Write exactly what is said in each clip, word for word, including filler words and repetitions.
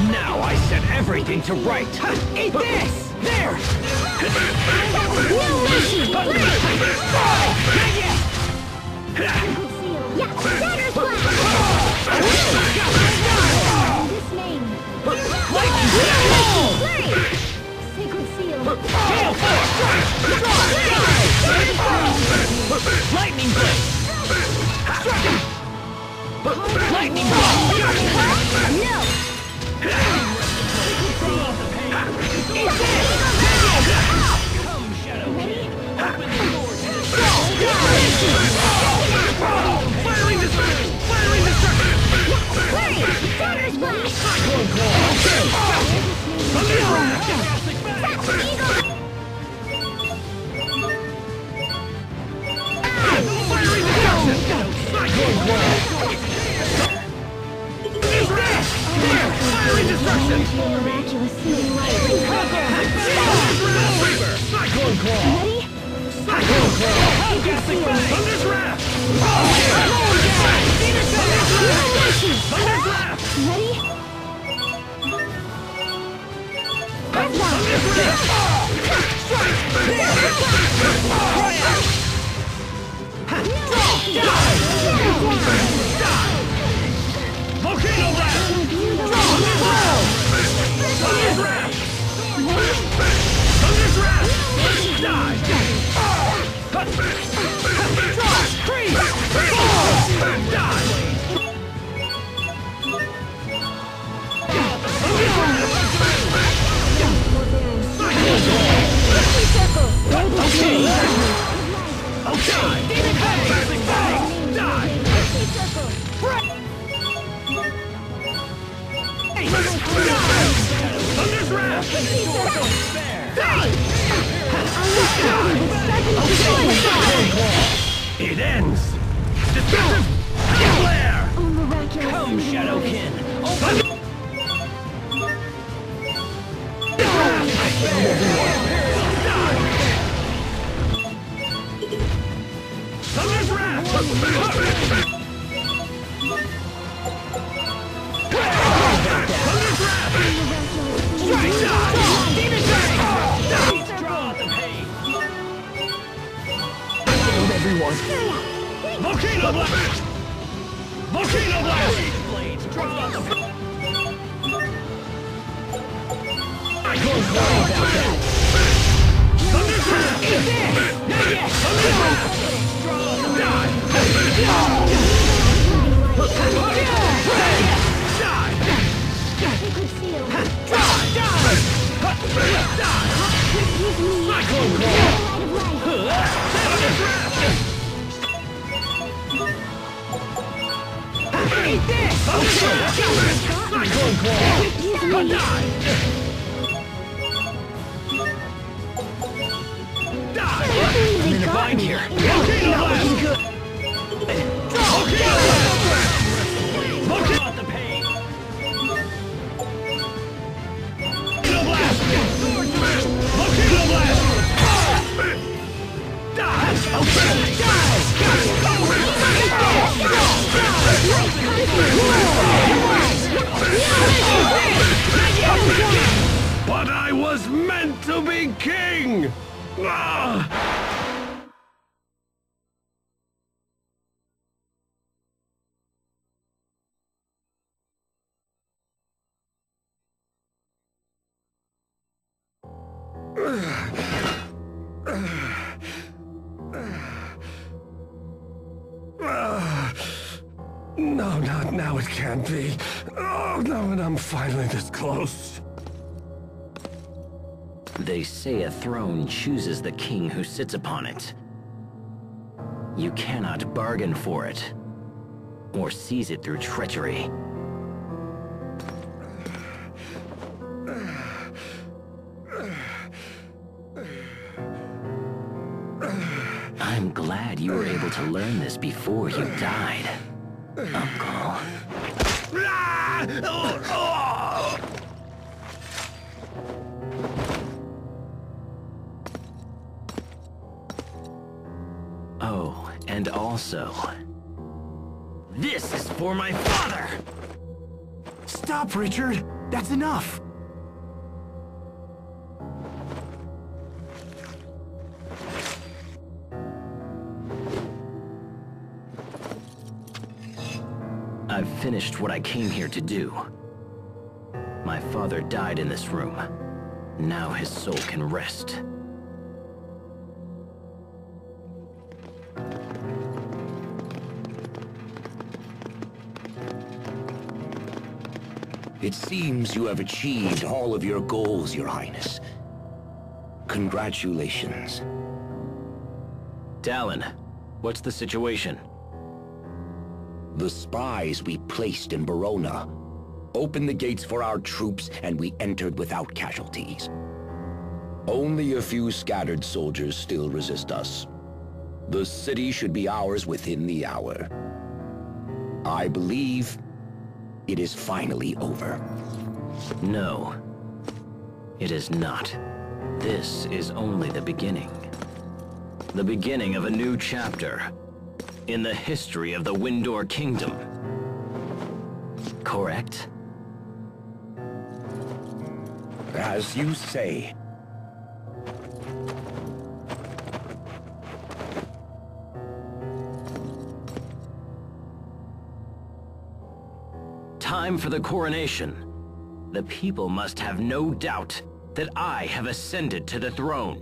Now I set everything to right. Eat this! There! No mission! Not yet! Yeah, Shatter's Blast! This name. Lightning Blast! Flurry! Sacred Seal. Gale Force! Lightning Blade! Lightning Blast! No! Eat this! Come, Shadowkin! Open the door to the Firing destruction! Firing destruction! Flurry! Shatter's Blast! Cyclone Claw! Thunder Wrath! Eagle! Firing destruction! Cyclone Claw! Eat this! There! Firing destruction! Miraculous Seal. Cyclone Claw! Ready? Cyclone Claw! Fantastic Blast! Thunder's Wrath! Thunder's Wrath! Ready? Thunder's Wrath! Strike! Die! Die! Volcano Blast! Thunder's Wrath! Thunder's Wrath! Die! Freeze! Die! Okay! Okay! Demon Head! Die! Thunder's Wrath! Die! It ends! Destructive Flare! Oh, miraculous. Come, Shadowkin! Open! Thunder's Wrath! Thunder's Wrath! Strike! Die! Demon Fang! Die! Draw the pain! Killed everyone! Volcano Blast! Volcano Blast! Blades! Draw the pain! Cyclone Claw! Thunder's Wrath! Eat this! Not yet! Thunder's Wrath! Draw the die! Sacred Seal. Die! Die! Die! Cyclone Claw! Thunder's Wrath! Eat this! Thunder's Wrath! Cyclone Claw! Die! Die! I'm in a bind here. Volcano Blast! Volcano Blast! Volcano the pain! Volcano Blast! Volcano Blast! Die! Die! But I was meant to be king! Ah! No, not now, it can't be. Oh, no, and I'm finally this close. They say a throne chooses the king who sits upon it. You cannot bargain for it, or seize it through treachery. I'm glad you were able to learn this before you died, Uncle. Oh, and also, this is for my father! Stop, Richard! That's enough! I've finished what I came here to do. My father died in this room. Now his soul can rest. It seems you have achieved all of your goals, Your Highness. Congratulations. Dallin, what's the situation? The spies we placed in Verona opened the gates for our troops, and we entered without casualties. Only a few scattered soldiers still resist us. The city should be ours within the hour. I believe it is finally over. No, it is not. This is only the beginning. The beginning of a new chapter in the history of the Windor Kingdom. Correct? As you say. Time for the coronation. The people must have no doubt that I have ascended to the throne.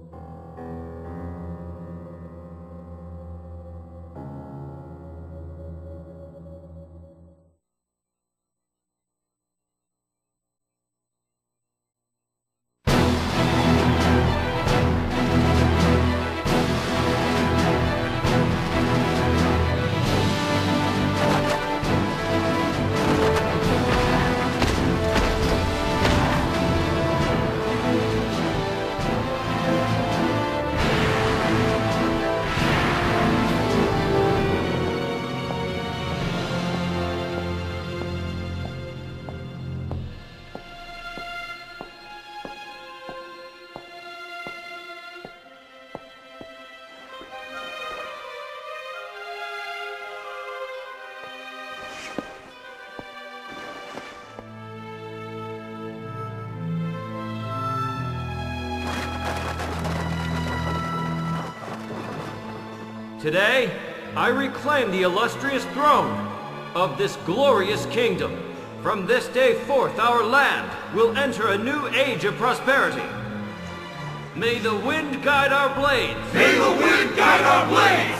Today, I reclaim the illustrious throne of this glorious kingdom. From this day forth, our land will enter a new age of prosperity. May the wind guide our blades! May the wind guide our blades!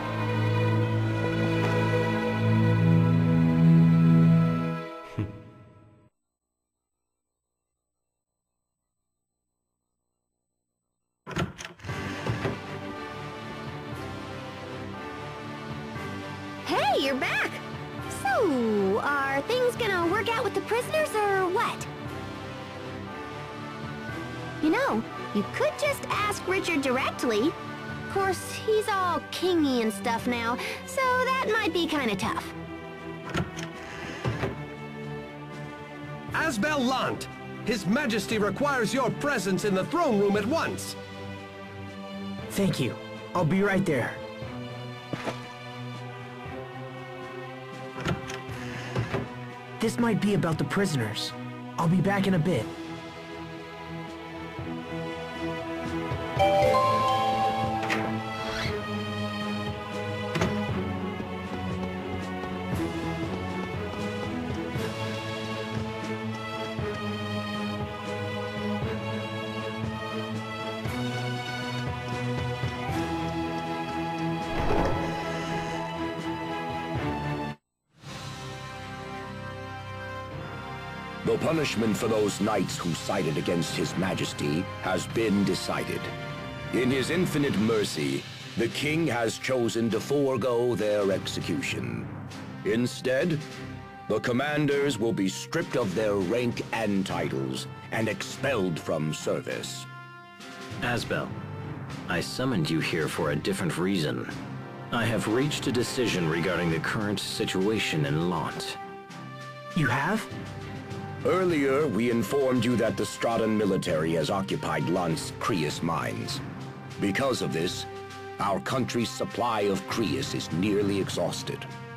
Hey, you're back! So, are things gonna work out with the prisoners or what? You know, you could just ask Richard directly. Of course, he's all kingy and stuff now, so that might be kinda tough. Asbel Lant, His Majesty requires your presence in the throne room at once. Thank you. I'll be right there. This might be about the prisoners. I'll be back in a bit. The punishment for those knights who sided against His Majesty has been decided. In his infinite mercy, the king has chosen to forego their execution. Instead, the commanders will be stripped of their rank and titles and expelled from service. Asbel, I summoned you here for a different reason. I have reached a decision regarding the current situation in Lant. You have? Earlier, we informed you that the Straton military has occupied Lant's Creus mines. Because of this, our country's supply of Creus is nearly exhausted.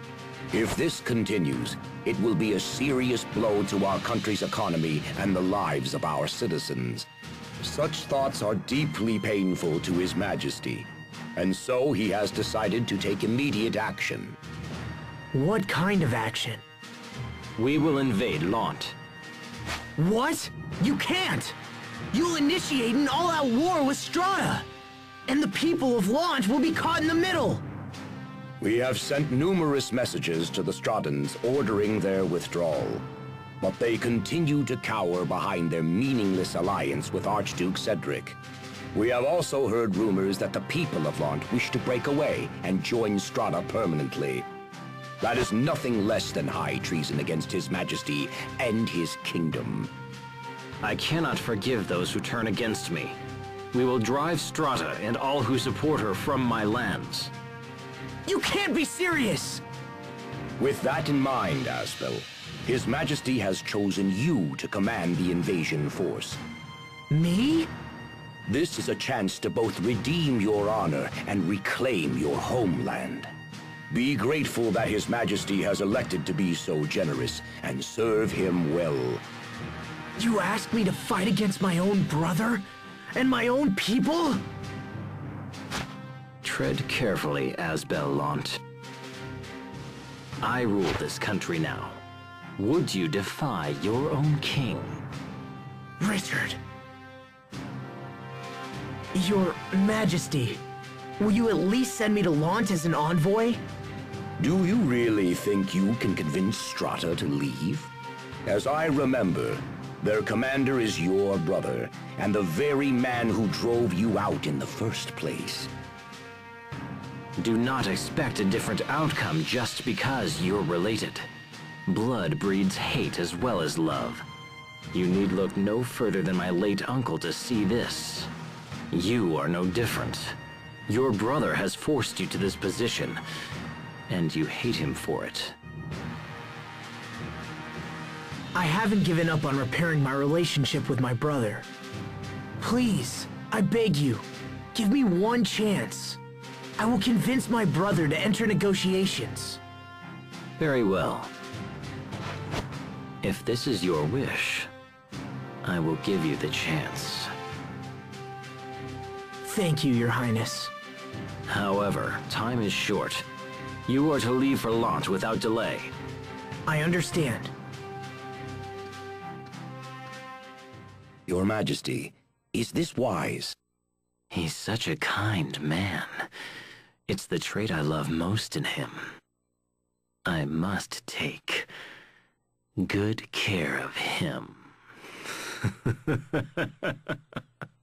If this continues, it will be a serious blow to our country's economy and the lives of our citizens. Such thoughts are deeply painful to His Majesty, and so he has decided to take immediate action. What kind of action? We will invade Lant. What? You can't! You'll initiate an all-out war with Strata! And the people of Lant will be caught in the middle! We have sent numerous messages to the Stratans ordering their withdrawal, but they continue to cower behind their meaningless alliance with Archduke Cedric. We have also heard rumors that the people of Lant wish to break away and join Strata permanently. That is nothing less than high treason against His Majesty and his kingdom. I cannot forgive those who turn against me. We will drive Strata and all who support her from my lands. You can't be serious! With that in mind, Asbel, His Majesty has chosen you to command the invasion force. Me? This is a chance to both redeem your honor and reclaim your homeland. Be grateful that His Majesty has elected to be so generous, and serve him well. You asked me to fight against my own brother? And my own people? Tread carefully, Asbel Lant. I rule this country now. Would you defy your own king? Richard. Your Majesty, will you at least send me to Lant as an envoy? Do you really think you can convince Strata to leave? As I remember, their commander is your brother, and the very man who drove you out in the first place. Do not expect a different outcome just because you're related. Blood breeds hate as well as love. You need look no further than my late uncle to see this. You are no different. Your brother has forced you to this position, and you hate him for it. I haven't given up on repairing my relationship with my brother. Please, I beg you, give me one chance. I will convince my brother to enter negotiations. Very well. If this is your wish, I will give you the chance. Thank you, Your Highness. However, time is short. You are to leave for Lant without delay. I understand. Your Majesty, is this wise? He's such a kind man. It's the trait I love most in him. I must take good care of him.